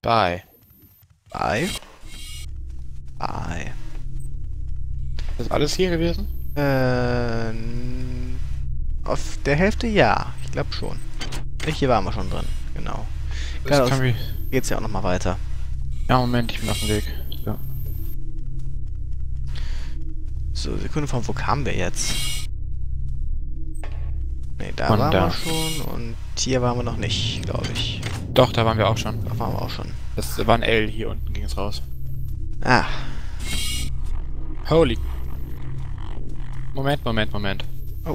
Bye. Bye. Bye. Ist das alles hier gewesen? Auf der Hälfte ja. Ich glaube schon. Hier waren wir schon drin. Genau. Das kann Geht's ja auch nochmal weiter. Ja, Moment, ich bin auf dem Weg. So. So, Sekunde, von wo kamen wir jetzt? Ne, da Von waren da. wir schon und hier waren wir noch nicht, glaube ich. Doch, da waren wir auch schon. Da waren wir auch schon. Das war ein L, hier unten ging es raus. Ah, Holy. Moment. oh.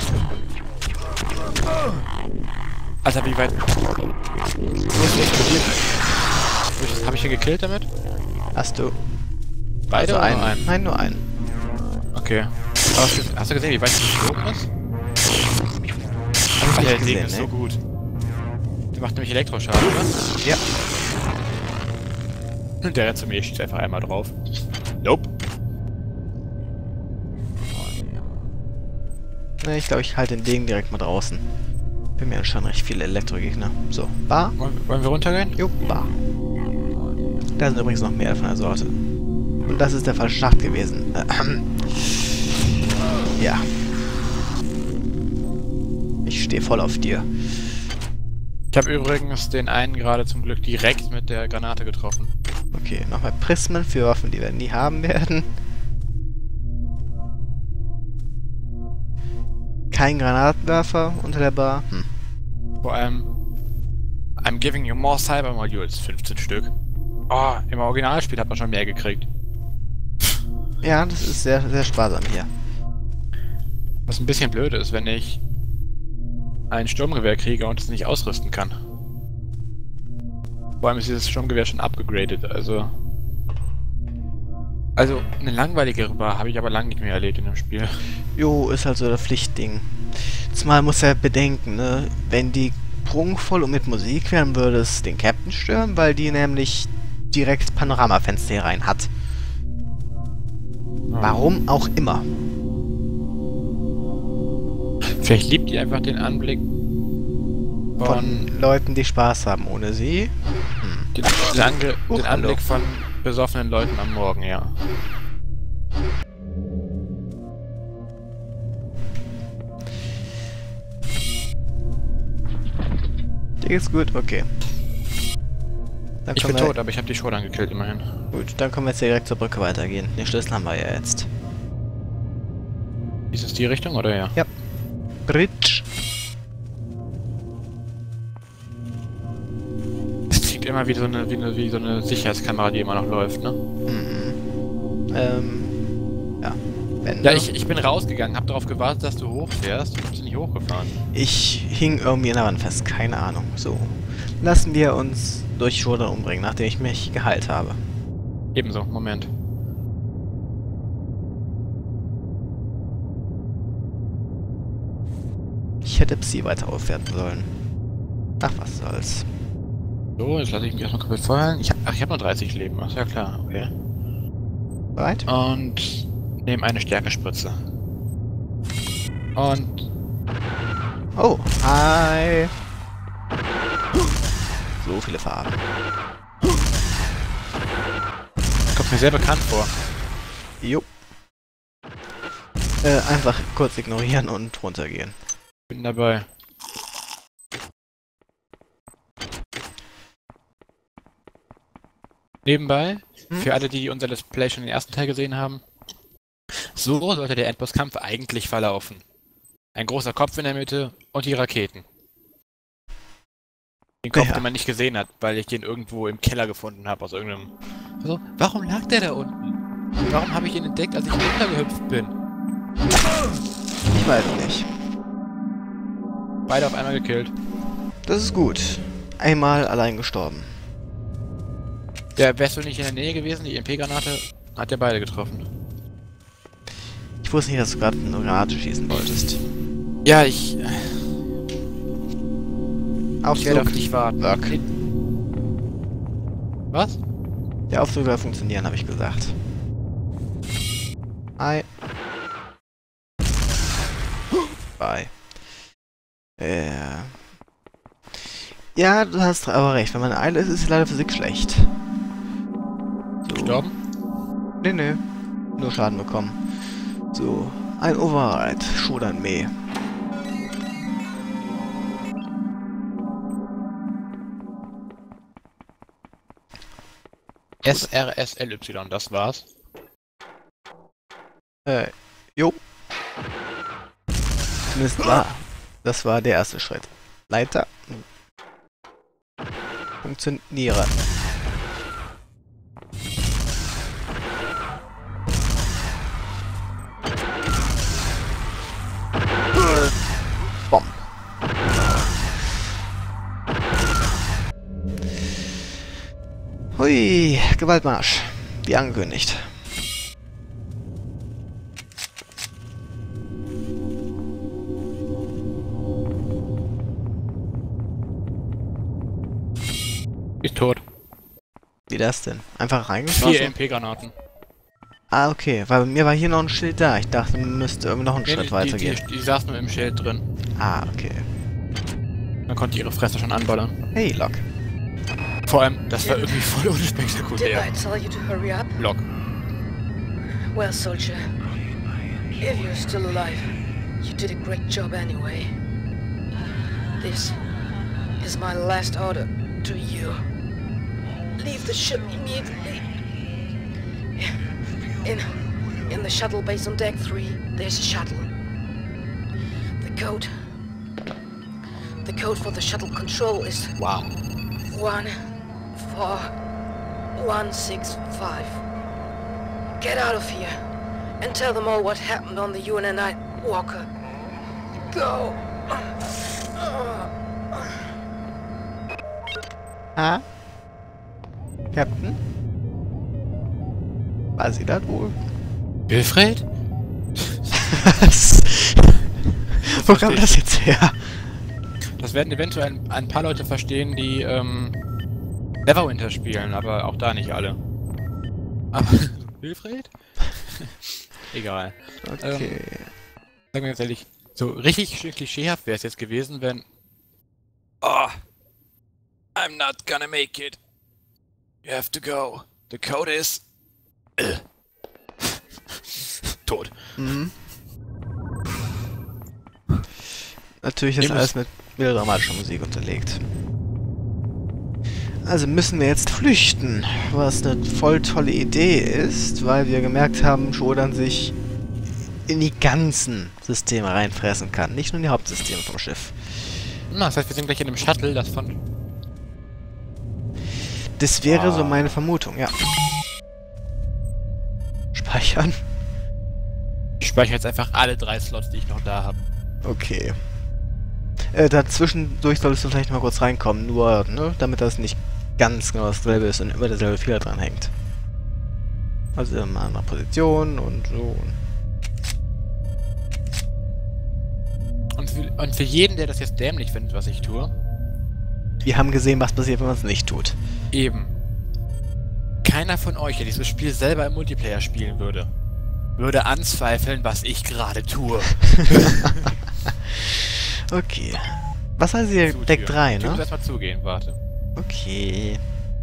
Alter, wie weit... Wo ist explodiert? Hab ich hier gekillt damit? Hast du... Beide also oder nur einen? Nein, nur einen. Okay. Aber hast du gesehen, wie weit es geflogen ist? Hab ich Alter, der nicht Ding gesehen, ist ne? so gut. Der macht nämlich Elektroschaden, oder? Ja. Und der rennt zu mir, ich schieße einfach einmal drauf. Nope. Ne, ich glaube, ich halte den Ding direkt mal draußen. Bin mir schon recht viele Elektrogegner. So, Bar. Wollen wir runtergehen? Jo, Bar. Da sind übrigens noch mehr von der Sorte. Und das ist der falsche Schacht gewesen. Ja. Ich stehe voll auf dir. Ich habe übrigens den einen gerade zum Glück direkt mit der Granate getroffen. Okay, nochmal Prismen für Waffen, die wir nie haben werden. Kein Granatenwerfer unter der Bar. Vor allem, I'm giving you more Cyber Modules, 15 Stück. Oh, im Originalspiel hat man schon mehr gekriegt. Ja, das ist sehr, sehr sparsam hier. Was ein bisschen blöd ist, wenn ich ein Sturmgewehr kriege und es nicht ausrüsten kann. Vor allem ist dieses Sturmgewehr schon abgegradet, also... Also, eine langweiligere Bar habe ich aber lange nicht mehr erlebt in dem Spiel. Jo, ist halt so das Pflichtding. Zumal muss er bedenken, ne? Wenn die prunkvoll und mit Musik wären, würde es den Captain stören, weil die nämlich direkt Panoramafenster hier rein hat. Warum auch immer. Vielleicht liebt die einfach den Anblick Von Leuten, die Spaß haben ohne sie. den Hallo. Anblick von besoffenen Leuten am Morgen, ja. Dir geht's gut? Okay. Dann Ich bin können wir- tot, aber ich habe die Shodan gekillt, immerhin. Gut, dann können wir jetzt direkt zur Brücke weitergehen. Den Schlüssel haben wir ja jetzt. Ist es die Richtung, oder ja? Ja. Bridge. Es klingt immer wie so eine Sicherheitskamera, die immer noch läuft, ne? Ja. Wenn Ja, du- ich bin rausgegangen, hab darauf gewartet, dass du hochfährst und bist nicht hochgefahren. Ich hing irgendwie in der Wand fest, keine Ahnung. So. Lassen wir uns durch Shodan umbringen, nachdem ich mich geheilt habe. Ebenso, Moment. Ich hätte Psi weiter aufwerten sollen. Ach, was soll's. So, jetzt lasse ich mich erstmal komplett vorhalten. Ich hab nur 30 Leben, ist ja klar, okay. Bereit? Und nehme eine Stärkespritze. Und Oh, hi. So viele Farben. kommt mir sehr bekannt vor. Jo. Einfach kurz ignorieren und runtergehen. Bin dabei. Nebenbei, für alle, die unser Let's Play schon den ersten Teil gesehen haben, so sollte der Endbosskampf eigentlich verlaufen. Ein großer Kopf in der Mitte und die Raketen. Den Kopf, Ja. den man nicht gesehen hat, weil ich den irgendwo im Keller gefunden habe aus irgendeinem... Also, warum lag der da unten? Warum habe ich ihn entdeckt, als ich runtergehüpft bin? Ich weiß nicht. Beide auf einmal gekillt. Das ist gut. Einmal allein gestorben. Ja, wärst du nicht in der Nähe gewesen, die MP-Granate hat ja beide getroffen. Ich wusste nicht, dass du gerade eine Granate schießen wolltest. Ja, ich werde auf Aufzug. dich warten. Work. Was? Der Aufzug soll funktionieren, habe ich gesagt. Hi. Bye. Ja, du hast aber recht. Wenn man Eile ist, ist leider Physik schlecht. So. Gestorben? Nee. Nur Schaden bekommen. So. Ein Override. Shodan-Me. SRSLY, das war's. Jo. Zumindest war. Das war der erste Schritt. Leiter. Funktionieren. Bomb. Hui, Gewaltmarsch. Wie angekündigt. Ist tot. Wie das denn? Einfach 4 reingeschossen? MP-Granaten. Ah, okay. Weil bei mir war hier noch ein Schild da. Ich dachte, man müsste irgendwie noch einen Schritt Die weitergehen. saß nur im Schild drin. Ah, okay. Man konnte ihre Fresse schon anballern. Hey, Lock. Vor allem, das war irgendwie voll Didn't unspektakulär. I tell you to hurry up? Block. Well, soldier, if you're still alive, you did a great job anyway. This is my last order to you. Leave the ship immediately. In the shuttle base on deck 3, there's a shuttle. The code for the shuttle control is Wow. 14165. Get out of here and tell them all what happened on the UNN Walker. Go. Ah? Captain? War sie das wohl? Wilfred? Was? Wo kam das jetzt her? Das werden eventuell ein paar Leute verstehen, die Neverwinter spielen, aber auch da nicht alle. Aber Wilfred? Egal. Okay. Sagen wir ganz ehrlich, so richtig schön klischeehaft wäre es jetzt gewesen, wenn... Oh, I'm not gonna make it. You have to go. The code is... Tot. Mhm. Natürlich ist Ihr alles mit melodramatischer Musik unterlegt. Also müssen wir jetzt flüchten, was eine voll tolle Idee ist, weil wir gemerkt haben, Shodan sich in die ganzen Systeme reinfressen kann, nicht nur in die Hauptsysteme vom Schiff. Na, das heißt, wir sind gleich in einem Shuttle, das von... Das wäre so meine Vermutung, ja. Speichern. Ich speichere jetzt einfach alle 3 Slots, die ich noch da habe. Okay. Dazwischendurch solltest du vielleicht mal kurz reinkommen, nur, ne, damit das nicht ganz genau dasselbe ist und immer derselbe Fehler dran hängt. Also in einer Position und so. Und für jeden, der das jetzt dämlich findet, was ich tue, Wir haben gesehen, was passiert, wenn man es nicht tut. eben. Keiner von euch, der dieses Spiel selber im Multiplayer spielen würde, würde anzweifeln, was ich gerade tue. Okay. Was heißt hier? Deck 3, Ich muss ne? erstmal zugehen, warte. Okay.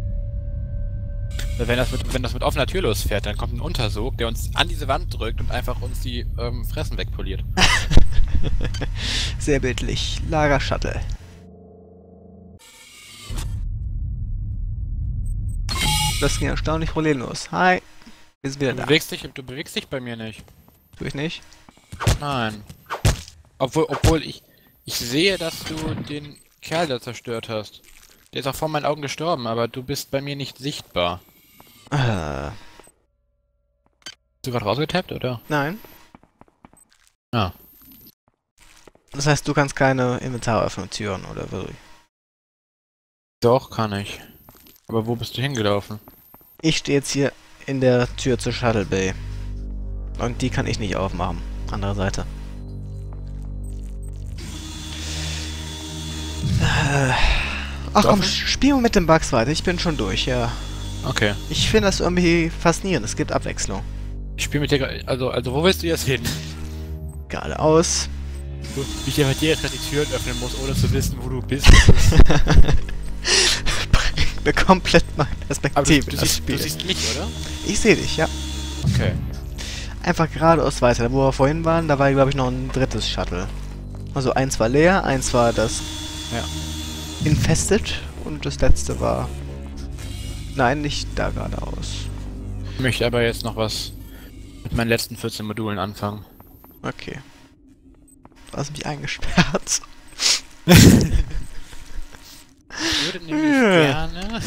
Weil wenn das mit offener Tür losfährt, dann kommt ein Untersog, der uns an diese Wand drückt und einfach uns die Fressen wegpoliert. Sehr bildlich. Lager-Shuttle. Das ging erstaunlich problemlos. Hi. Wir sind wieder da. Du bewegst dich bei mir nicht. Tue ich nicht? Nein. Obwohl ich sehe, dass du den Kerl da zerstört hast. Der ist auch vor meinen Augen gestorben, aber du bist bei mir nicht sichtbar. Hast du gerade rausgetappt, oder? Nein. Ah. Das heißt, du kannst keine Inventare öffnen, Türen oder wirklich? Doch, kann ich. Aber wo bist du hingelaufen? Ich stehe jetzt hier in der Tür zur Shuttle Bay. Und die kann ich nicht aufmachen. Andere Seite. Ach komm, spielen wir mit den Bugs weiter. Ich bin schon durch, ja. Okay. Ich finde das irgendwie faszinierend. Es gibt Abwechslung. Ich spiele mit dir... Also wo willst du jetzt hin? Geradeaus. Wie ich einfach dir jetzt gerade die Türen öffnen muss, ohne zu wissen, wo du bist. Bringt eine komplett neue Aber Perspektive du in das siehst, Spiel. du siehst mich, oder? Ich sehe dich, ja. Okay. Einfach geradeaus weiter. Wo wir vorhin waren, da war, glaube ich, noch ein drittes Shuttle. Also eins war leer, eins war das Ja. Infested und das letzte war... Nein, nicht da geradeaus. Ich möchte aber jetzt noch was mit meinen letzten 14 Modulen anfangen. Okay. Du hast mich eingesperrt. Ich würde nämlich gerne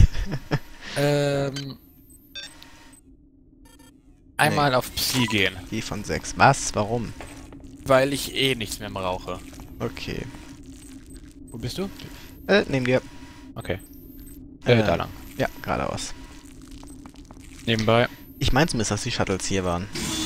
einmal auf Psi gehen, Die von 6. Was? Warum? weil ich eh nichts mehr brauche. Okay. Wo bist du? Neben dir. Okay. Äh. Da lang. Ja, geradeaus. Nebenbei. Ich meine zumindest, dass die Shuttles hier waren.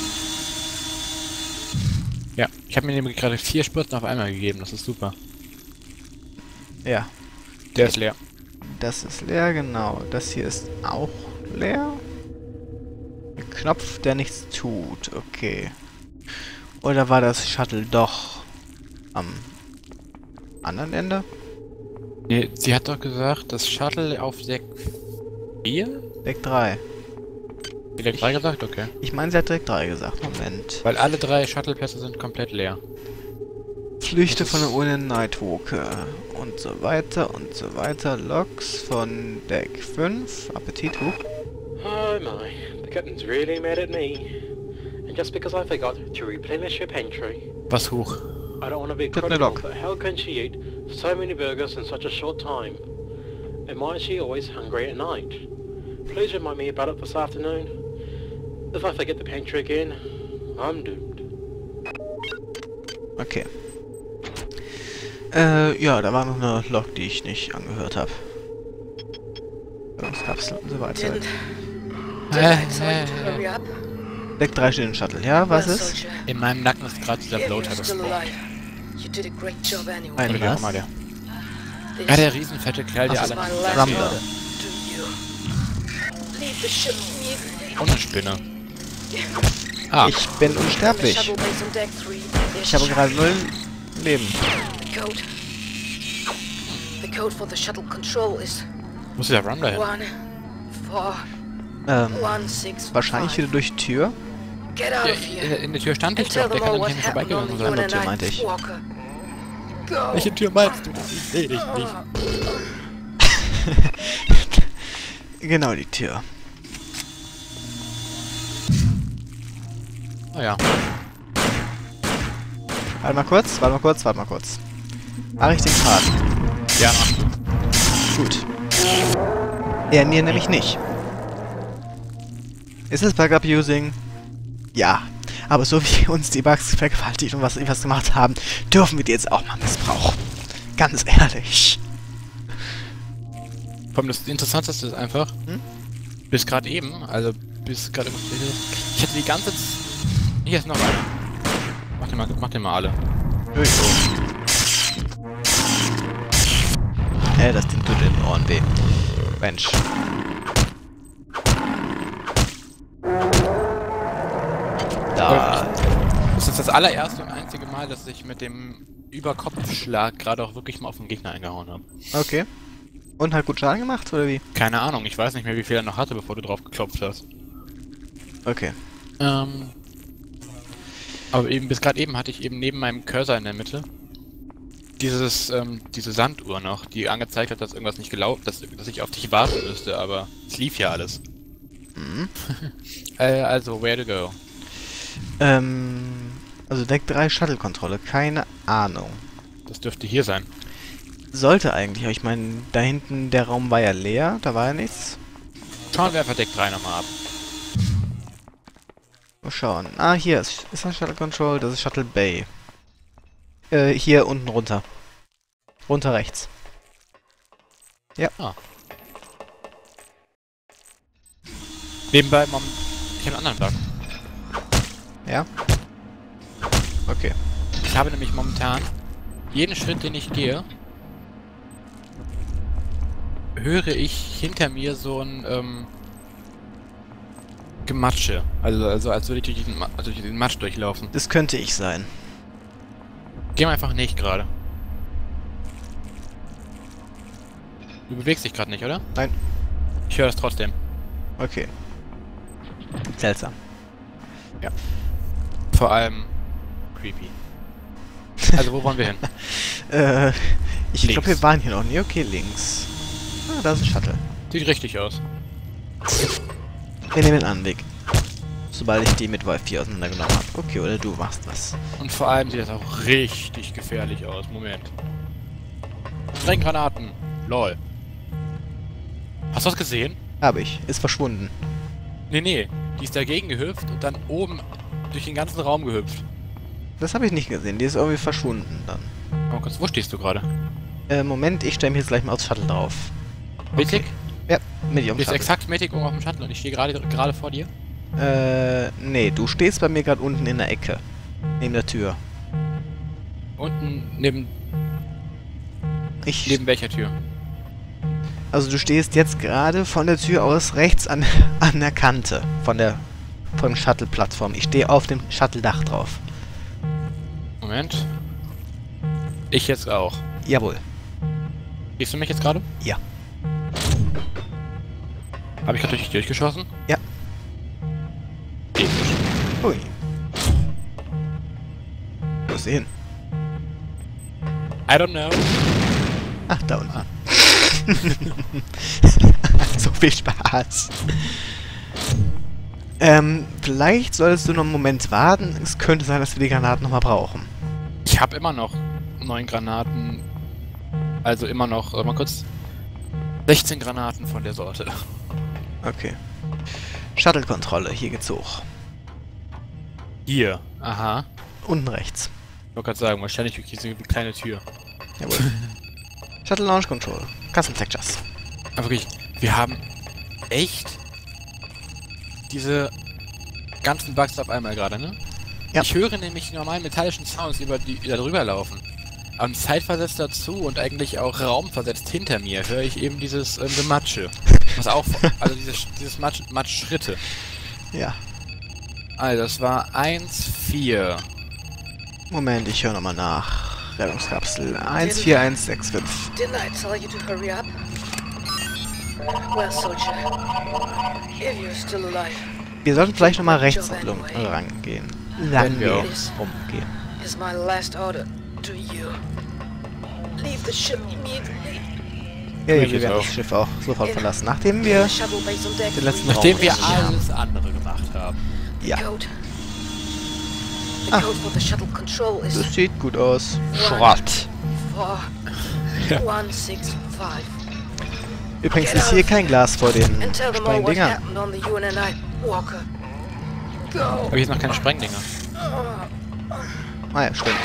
Ja, ich habe mir nämlich gerade 4 Spritzen auf einmal gegeben, das ist super. Ja. Der ist leer. Das ist leer, genau. Das hier ist auch leer. Ein Knopf, der nichts tut. Okay. Oder war das Shuttle doch am anderen Ende? Nee, sie hat doch gesagt, das Shuttle auf Deck 4? Deck 3. Deck 3 gesagt? Okay. Ich meine, sie hat Deck 3 gesagt. Moment. Weil alle 3 Shuttle-Plätze sind komplett leer. Flüchte von der Union Nightwalker. Und so weiter und so weiter. Logs von Deck 5. Appetit hoch. Oh my, the captain's really mad at me. And just because I forgot to replenish her pantry. Was hoch? I don't want to be Captain critical, Locke. but how can she eat so many burgers in such a short time? And why is she always hungry at night? Please remind me about it this afternoon. If I forget the pantry again, I'm doomed. Okay. Ja, da war noch eine Log, die ich nicht angehört habe. Kapsel und so weiter. Didn't I tell you to hurry up? Deck 3 steht im Shuttle. Ja, was Well, ist? soldier, In meinem Nacken ist gerade dieser if you're Bloater still gespawnt. alive, you did a great job anyway. Ein Oder wie auch was? immer der. This Ja, der riesenfette Kerl, der Ach is alle my nicht last Rumble. order to you. Leave the ship immediately. Und eine Spinne. Ah, Ich bin On the unsterblich. shuttle base on deck 3, there's Ich habe a gerade 0 Leben. The code. The code for the shuttle control is wo ist der Rumble hin? 14165. Wahrscheinlich wieder durch die Tür. Get out Ja, of here. in der Tür stand ich And tell doch, der them kann all doch nicht what an mir happened on vorbeigegangen the sein. Tür meinte ich. Walker. Go. Welche Tür meinst du? Ich seh dich nicht. Genau, die Tür. Oh ja. Warte mal kurz, warte mal kurz, warte mal kurz. Mache ich den Part. Ja, mach du. Gut. Er mir nämlich nicht. Ist es Bug-Abusing? Ja. Aber so wie uns die Bugs vergewaltigt und was sie was gemacht haben, dürfen wir die jetzt auch mal missbrauchen. Ganz ehrlich. Vor allem das Interessanteste ist einfach, bis gerade eben, also bis gerade... Ich hatte die ganze Zeit... Hier ist noch einer. Mach den mal alle. Das Ding tut in den Ohren weh. Mensch. Da. Das ist das allererste und einzige Mal, dass ich mit dem Überkopfschlag gerade auch wirklich mal auf den Gegner eingehauen habe. Okay. Und hat gut Schaden gemacht, oder wie? Keine Ahnung, ich weiß nicht mehr, wie viel er noch hatte, bevor du drauf geklopft hast. Okay. Aber eben bis gerade eben hatte ich eben neben meinem Cursor in der Mitte diese Sanduhr noch, die angezeigt hat, dass irgendwas nicht gelaufen, dass ich auf dich warten müsste, aber es lief ja alles. Mhm. Also, where to go? Also Deck 3 Shuttle-Kontrolle, keine Ahnung. Das dürfte hier sein. Sollte eigentlich, aber ich meine, da hinten der Raum war ja leer, da war ja nichts. Schauen wir einfach Deck 3 nochmal ab. Mal schauen. Ah, hier ist das Shuttle Control, das ist Shuttle Bay. Hier unten runter. Runter rechts. Ja. Ah. Nebenbei, ich habe einen anderen Bug. Ja? Okay. Ich habe nämlich momentan jeden Schritt, den ich gehe, höre ich hinter mir so ein Gematsche. Also als würde ich durch diesen Matsch durchlaufen. Das könnte ich sein. Geh mal einfach nicht gerade. Du bewegst dich gerade nicht, oder? Nein. Ich höre das trotzdem. Okay. Seltsam. Vor allem creepy. Also wo wollen wir hin? Ich Links. glaube, wir waren hier noch nie. Okay, links. Ah, da ist ein Shuttle. Sieht richtig aus. Wir nehmen den Anweg. Sobald ich die mit Wolf 4 auseinandergenommen habe. Okay, oder du machst was. Und vor allem sieht das auch richtig gefährlich aus. Moment. Sprenggranaten. Lol. Hast du das gesehen? Habe ich. Ist verschwunden. Nee. Die ist dagegen gehüpft und dann oben durch den ganzen Raum gehüpft. Das habe ich nicht gesehen. Die ist irgendwie verschwunden dann. Oh Gott, wo stehst du gerade? Moment, ich stelle mich jetzt gleich mal aufs Shuttle drauf. Mittig? Ja, mit Du ihrem bist Shuttle. exakt mittig oben auf dem Shuttle und ich stehe gerade vor dir. Nee, du stehst bei mir gerade unten in der Ecke. Neben der Tür. Unten neben welcher Tür? Also du stehst jetzt gerade von der Tür aus rechts an der Kante von der Shuttle-Plattform. Ich stehe auf dem Shuttle-Dach drauf. Moment. Ich jetzt auch. Jawohl. Siehst du mich jetzt gerade? Ja. Habe ich gerade durch dich durchgeschossen? Ja. Episch. Ui. Wo ist sie hin? I don't know. Ach, da unten. So viel Spaß. Vielleicht solltest du noch einen Moment warten. Es könnte sein, dass wir die Granaten nochmal brauchen. Ich habe immer noch 9 Granaten. Also immer noch, mal kurz. 16 Granaten von der Sorte. Okay. Shuttle-Kontrolle, hier geht's hoch. Hier. Aha. Unten rechts. Ich wollte gerade sagen, wahrscheinlich wirklich so eine kleine Tür. Jawohl. Shuttle Launch Control. Custom Sectors. Aber wirklich, wir haben echt diese ganzen Bugs auf einmal gerade, ne? Ja. Ich höre nämlich die normalen metallischen Sounds, die da drüber laufen. Am zeitversetzt dazu und eigentlich auch raumversetzt hinter mir höre ich eben dieses Gematsche. Was auch, also dieses Matschschritte. Ja. Also, das war 1,4. Moment, ich höre nochmal nach. Rettungskapsel 14165. Didn't I tell you to hurry up? Well, soldier, if you're still alive, Wir sollten vielleicht nochmal rechts rangehen. Lang wir gehen. auch. Rumgehen. is my last order to you. Leave the ship immediately. Ja, Ich wir werden auch. das Schiff auch sofort verlassen. Nachdem wir... The shuttle base on deck. Den letzten Nachdem wir Raum haben. alles andere gemacht haben. Ja, Code. The Ah. code for the shuttle control is das sieht gut aus. Schrott. 4165. Übrigens ist hier kein Glas vor den And tell them all what Sprengdingern. happened on the UNNI Walker. Go. Aber hier sind noch keine Sprengdinger. Ah ja, stimmt.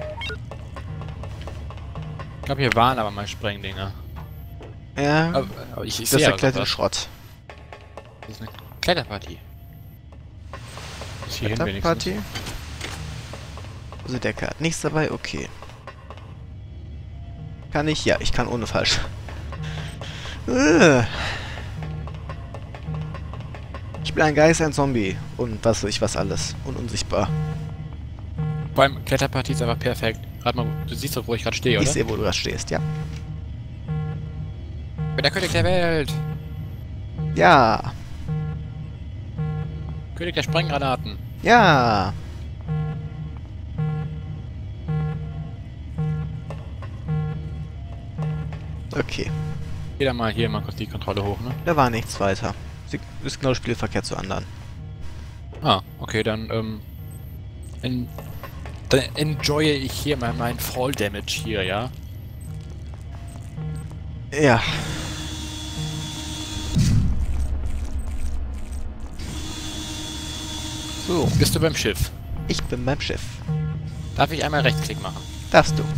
Ich glaube, hier waren aber mal Sprengdinger. Ja, Aber ich das sehe ja erklärt den was. Schrott. Das ist eine Kletterpartie. Bis hierhin wenigstens. Party. Also der hat nichts dabei, okay. Kann ich? Ja, ich kann ohne falsch. Ich bin ein Geist, ein Zombie. Und was weiß ich was alles. Und unsichtbar. Vor allem Kletterpartie ist einfach perfekt. Rat mal, du siehst doch, wo ich gerade stehe, oder? Ich sehe, wo du gerade stehst, ja. Ich bin der König der Welt. Ja. König der Sprenggranaten. Ja. Okay. Geh da mal hier mal kurz die Kontrolle hoch, ne? Da war nichts weiter. Sie ist genau Spielverkehr zu anderen. Ah, okay, dann, dann enjoye ich hier mal meinen Fall Damage hier, ja? Ja. So, Bist du beim Schiff? ich bin beim Schiff. Darf ich einmal Rechtsklick machen? Darfst du.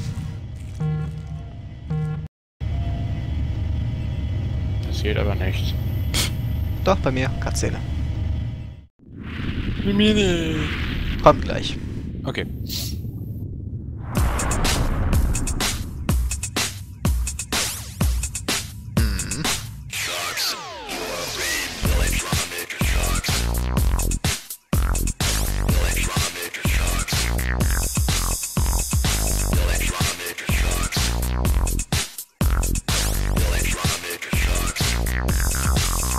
Passiert aber nichts. Doch, bei mir. Cutscene. Mini. Kommt gleich. Okay.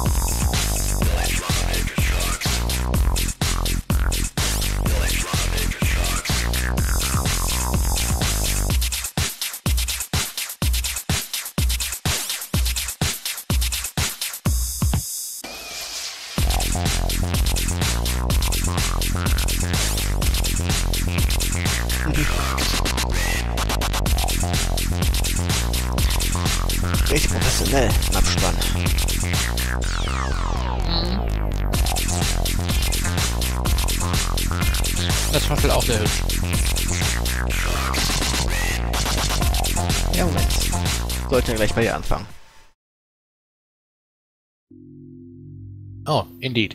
Richtig professionell im Abspann. Das Schachtel auch sehr hübsch. Ja, Moment. Sollten wir gleich bei dir anfangen. Oh, indeed.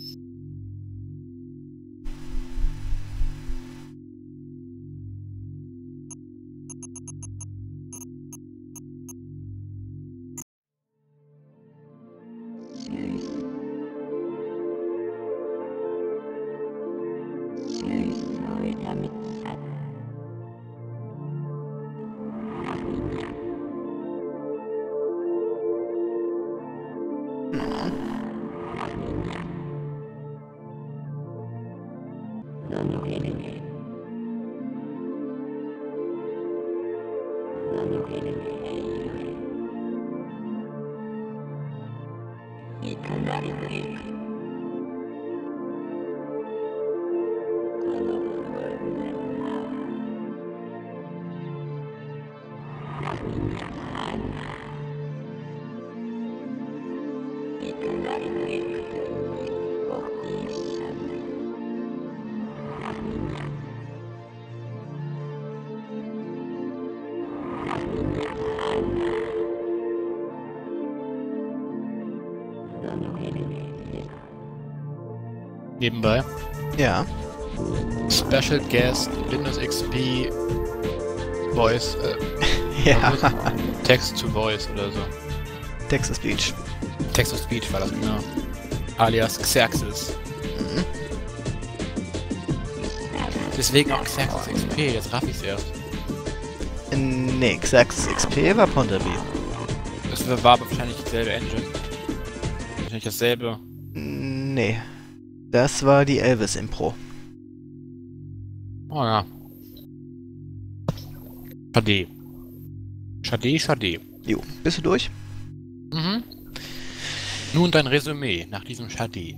Nebenbei. Ja. Special Guest, Windows XP, Voice, Ja. Text to Voice oder so. Texas Beach. Text to Speech war das genau. Alias Xerxes. Mhm. Deswegen auch Xerxes XP, jetzt raff ich's erst. Nee, Xerxes XP war Ponderby. Das war wahrscheinlich dieselbe Engine. Wahrscheinlich dasselbe. Nee. Das war die Elvis Impro. Oh ja. Schade. Schade. Jo, bist du durch? Mhm. Nun dein Resümee nach diesem Schade.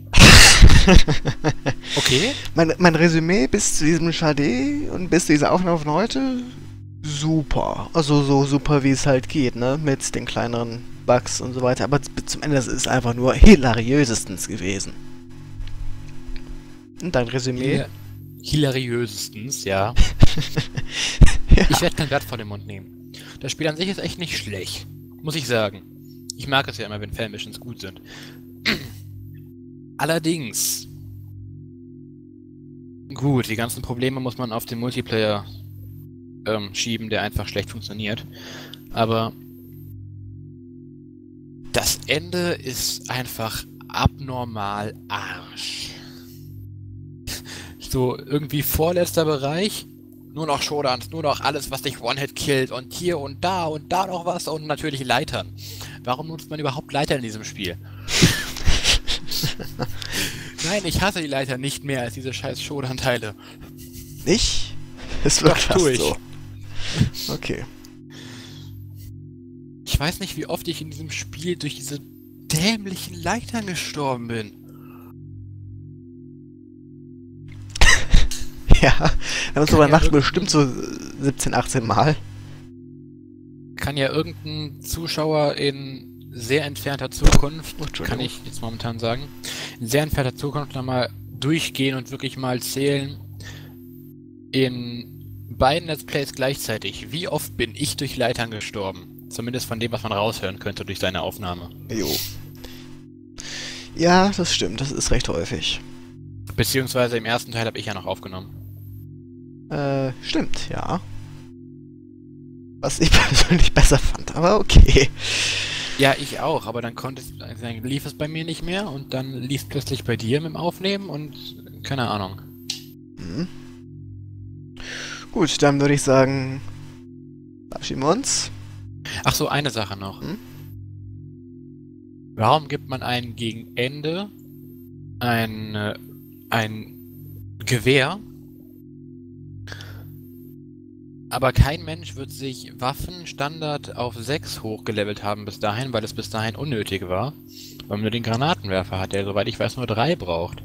Okay. Mein Resümee bis zu diesem Schade und bis zu dieser Aufnahme von heute, super. Also so super wie es halt geht, ne? Mit den kleineren Bugs und so weiter. Aber zum Ende, das ist einfach nur hilariösestens gewesen. Und dein Resümee? Hilariösestens, ja. Ja. Ich werde kein Blatt vor den Mund nehmen. Das Spiel an sich ist echt nicht schlecht, muss ich sagen. Ich mag es ja immer, wenn Fanmissions gut sind. Allerdings, gut, die ganzen Probleme muss man auf den Multiplayer schieben, der einfach schlecht funktioniert. Aber das Ende ist einfach abnormal Arsch. So, irgendwie vorletzter Bereich, nur noch Showdowns, nur noch alles, was dich One-Hit killt und hier und da noch was und natürlich Leitern. Warum nutzt man überhaupt Leitern in diesem Spiel? Nein, ich hasse die Leiter nicht mehr als diese scheiß Showdown-Teile. Nicht? Es wird Doch, fast tu ich. so. Okay. Ich weiß nicht, wie oft ich in diesem Spiel durch diese dämlichen Leitern gestorben bin. Ja, wir haben uns Kann drüber ja nachgedacht, irgendwie- bestimmt so 17, 18 Mal. Kann ja irgendein Zuschauer in sehr entfernter Zukunft, Entschuldigung. kann ich jetzt momentan sagen, in sehr entfernter Zukunft nochmal durchgehen und wirklich mal zählen in beiden Let's Plays gleichzeitig. Wie oft bin ich durch Leitern gestorben? Zumindest von dem, was man raushören könnte durch seine Aufnahme. Jo. Ja, das stimmt, das ist recht häufig. Beziehungsweise im ersten Teil habe ich ja noch aufgenommen. Stimmt, ja. Was ich persönlich besser fand, aber okay. Ja, ich auch, aber dann lief es bei mir nicht mehr und dann lief es plötzlich bei dir mit dem Aufnehmen und keine Ahnung. Mhm. Gut, dann würde ich sagen, verabschieden wir uns. Ach so, eine Sache noch. Hm? Warum gibt man einen gegen Ende ein Gewehr, aber kein Mensch wird sich Waffenstandard auf 6 hochgelevelt haben bis dahin, weil es bis dahin unnötig war, weil man nur den Granatenwerfer hat, der, soweit ich weiß, nur 3 braucht.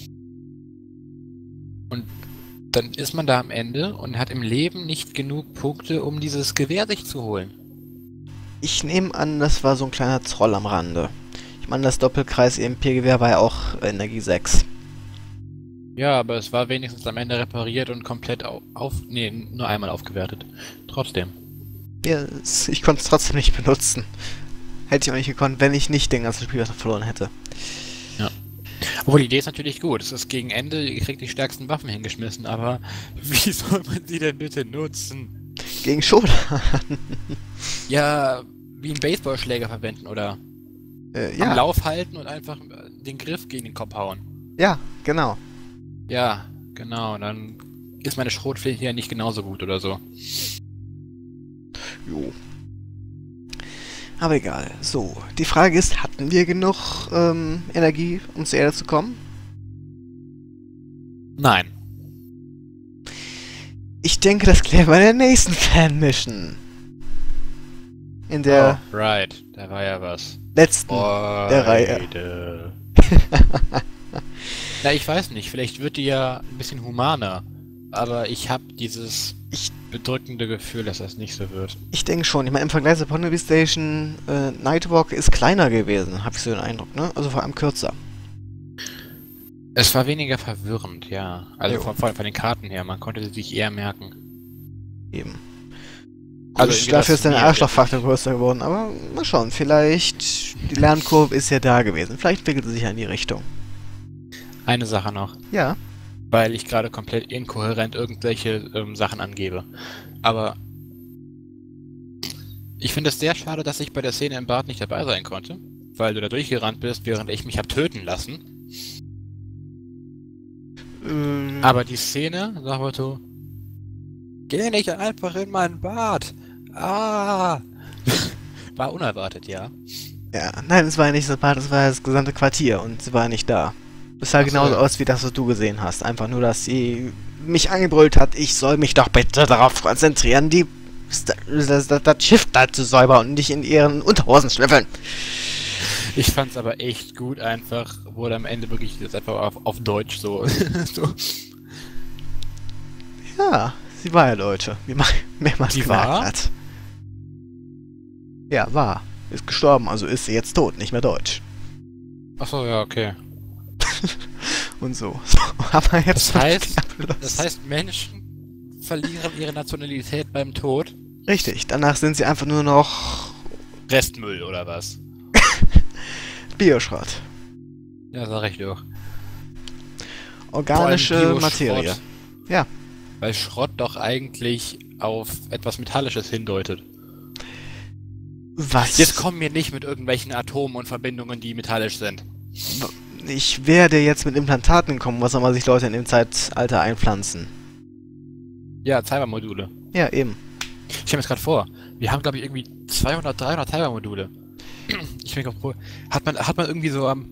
Und dann ist man da am Ende und hat im Leben nicht genug Punkte, um dieses Gewehr sich zu holen. Ich nehme an, das war so ein kleiner Troll am Rande. Ich meine, das Doppelkreis-EMP-Gewehr war ja auch Energie 6. Ja, aber es war wenigstens am Ende repariert und komplett nur einmal aufgewertet. Trotzdem. Ja, ich konnte es trotzdem nicht benutzen. Hätte ich auch nicht gekonnt, wenn ich nicht den ganzen Spiel verloren hätte. Ja. Obwohl, die Idee ist natürlich gut. Es ist gegen Ende, ihr kriegt die stärksten Waffen hingeschmissen, aber wie soll man sie denn bitte nutzen? Gegen Shodan. Ja, wie einen Baseballschläger verwenden oder am Lauf halten und einfach den Griff gegen den Kopf hauen. Ja, genau. Ja, genau. Dann ist meine Schrotflinte ja nicht genauso gut oder so. Jo. Aber egal. So, die Frage ist, hatten wir genug Energie, um zur Erde zu kommen? Nein. Ich denke, das klären wir in der nächsten Fan-Mission. In der right, da war ja was. letzten der Reihe. Na, ich weiß nicht, vielleicht wird die ja ein bisschen humaner, aber ich habe dieses bedrückende Gefühl, dass das nicht so wird. Ich denke schon. Ich meine, im Vergleich zur Pornaby Station, Nightwalk ist kleiner gewesen, habe ich so den Eindruck, ne? Also vor allem kürzer. Es war weniger verwirrend, ja. Also Jo. von den Karten her, man konnte sie sich eher merken. Eben. Also Also dafür ist der Arschlochfaktor größer geworden, aber mal schauen, vielleicht, die Lernkurve ist ja da gewesen. Vielleicht entwickelt sie sich ja in die Richtung. Eine Sache noch, Ja. weil ich gerade komplett inkohärent irgendwelche Sachen angebe. Aber ich finde es sehr schade, dass ich bei der Szene im Bad nicht dabei sein konnte, weil du da durchgerannt bist, während ich mich hab töten lassen. Aber die Szene, sag mal so, geh nicht einfach in mein Bad. Ah! War unerwartet, ja. Ja, nein, es war ja nicht das Bad, es war das gesamte Quartier und sie war nicht da. Es sah genauso aus wie das, was du gesehen hast. Einfach nur, dass sie mich angebrüllt hat, ich soll mich doch bitte darauf konzentrieren, das Schiff da zu säubern und nicht in ihren Unterhosen schnüffeln. Ich fand's aber echt gut einfach, wurde am Ende wirklich das einfach auf Deutsch so. so. Ja, sie war ja Deutsche, wie man mehrmals Die gesagt war? hat. Ja, war. Ist gestorben, also ist sie jetzt tot, nicht mehr deutsch. Achso, ja, okay. Und so. So, aber jetzt Das heißt, Menschen verlieren ihre Nationalität beim Tod? richtig, danach sind sie einfach nur noch Restmüll oder was? Bioschrott. Ja, sag ich doch. Organische Vor allem Materie. Bioschrott. Ja. Weil Schrott doch eigentlich auf etwas Metallisches hindeutet. Was? Jetzt kommen wir nicht mit irgendwelchen Atomen und Verbindungen, die metallisch sind. Ich werde jetzt mit Implantaten kommen, was soll man sich Leute in dem Zeitalter einpflanzen? Ja, Cybermodule. Ja, eben. Ich stelle mir das gerade vor. Wir haben, glaube ich, irgendwie 200, 300 Cybermodule. Ich denke, hat man irgendwie so am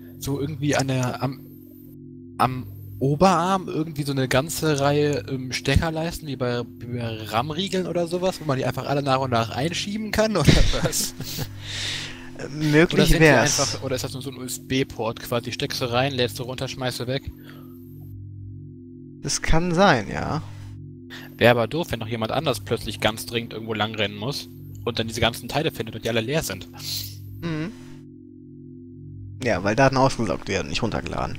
Oberarm irgendwie so eine ganze Reihe Steckerleisten, wie bei RAM-Riegeln oder sowas, wo man die einfach alle nach und nach einschieben kann, oder was? Möglich wär's. Oder ist das nur so ein USB-Port quasi? Steckst du rein, lädst du runter, schmeißt du weg? Das kann sein, ja. Wäre aber doof, wenn noch jemand anders plötzlich ganz dringend irgendwo langrennen muss und dann diese ganzen Teile findet und die alle leer sind. Mhm. Ja, weil Daten ausgesaugt werden, nicht runtergeladen.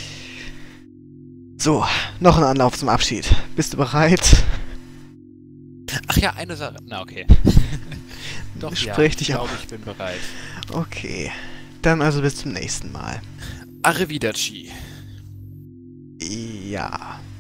So, noch ein Anlauf zum Abschied. Bist du bereit? Ach ja, eine Sache. Na, okay. Doch, Sprich ja, dich ich glaube, auf. ich bin bereit. Okay. Dann also bis zum nächsten Mal. Arrivederci. Ja.